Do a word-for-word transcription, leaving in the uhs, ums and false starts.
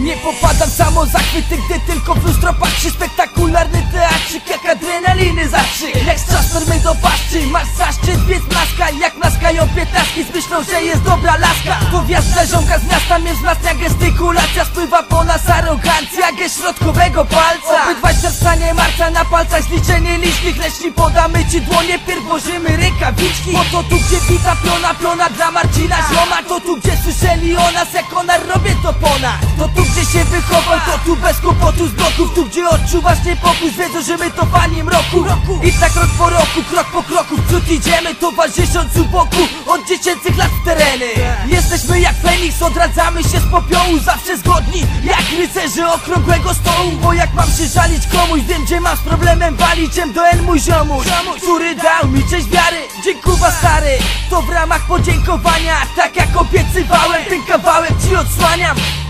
Nie popadam samo zachwyty, gdy tylko w lustro patrzy. Spektakularny teatrzyk, jak adrenaliny zastrzyk. Jak z czasem do paszczy, masz zaszczyt, więc blaska. Jak naskają piętnastki z myślą, że jest dobra laska. To wjazd ziomka z miasta mnie wzmacnia gestykulacja. Spływa po nas arogancja gest środkowego palca. Obydwaj czerpanie marca na palcach, zliczenie licznych. Lecz nie podamy ci dłonie, pierw włożymy rękawiczki. Bo to tu, gdzie bita piona, piona dla Marcina Zioma. To tu, gdzie słyszeli o nas, jak ona robię to ponad. To tu, gdzie się wychował, to tu bez kłopotu z bloków. Tu, gdzie odczuwasz niepokój, wiedzą, że my to panie mroku. I tak rok po roku, krok po kroku w przód idziemy, towarzysząc u boku od dziecięcych lat w tereny. Jesteśmy jak Feniks, odradzamy się z popiołu, zawsze zgodni jak rycerze okrągłego stołu. Bo jak mam się żalić komuś, wiem, gdzie mam z problemem walić. M do N mój ziomuś, który dał mi cześć wiary. Dziękuwa stary, to w ramach podziękowania. Tak jak obiecywałem, ten kawałek ci odsłaniam.